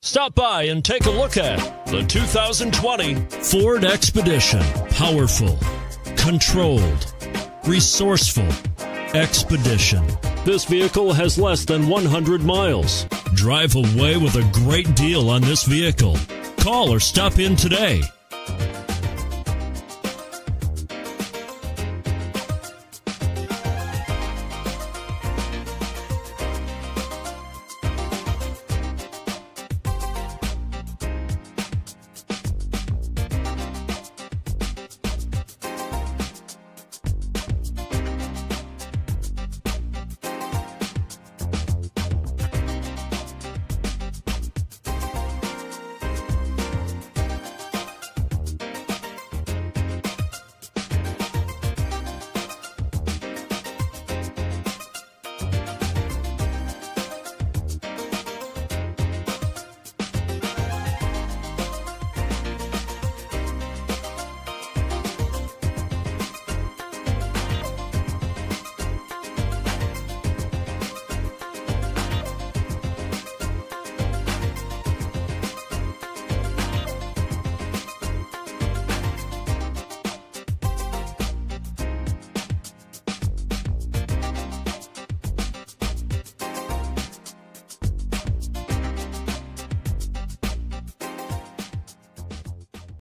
Stop by and take a look at the 2020 Ford Expedition. Powerful, controlled, resourceful. Expedition. This vehicle has less than 100 miles. Drive away with a great deal on this vehicle. Call or stop in today.